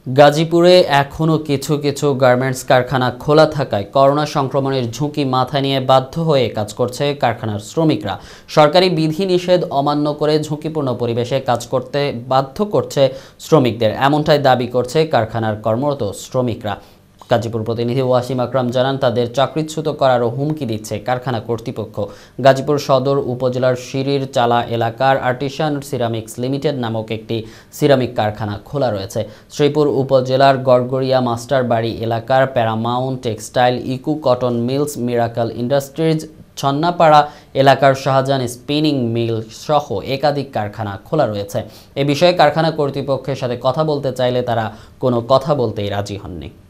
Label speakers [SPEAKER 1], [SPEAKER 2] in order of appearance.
[SPEAKER 1] গাজীপুরে এখনও কিছু কিছু গার্মেন্টস কারখানা খোলা থাকায় করোনা সংক্রমণের ঝুঁকি মাথায় নিয়ে বাধ্য হয়ে কাজ করছে কারখানার শ্রমিকরা। সরকারি বিধিনিষেধ অমান্য করে ঝুঁকিপূর্ণ পরিবেশে কাজ করতে বাধ্য করছে শ্রমিকদের, এমনটাই দাবি করছে কারখানার কর্মরত শ্রমিকরা। গাজীপুর প্রতিনিধি ওয়াসিম আকরাম জানান, তাদের চাকরিচ্যুত করারও হুমকি দিচ্ছে কারখানা কর্তৃপক্ষ। গাজীপুর সদর উপজেলার শিরির চালা এলাকার আর্টিসান সিরামিক্স লিমিটেড নামক একটি সিরামিক কারখানা খোলা রয়েছে। শ্রীপুর উপজেলার গড়গড়িয়া মাস্টার বাড়ি এলাকার Paramount textile, eco cotton mills, miracle industries, ছন্নাপাড়া এলাকার শাহজাহান স্পিনিং মিল সহ একাধিক কারখানা খোলা রয়েছে। এ বিষয়ে কারখানা কর্তৃপক্ষের সাথে কথা বলতে চাইলে তারা কোনো কথা বলতেই রাজি হননি।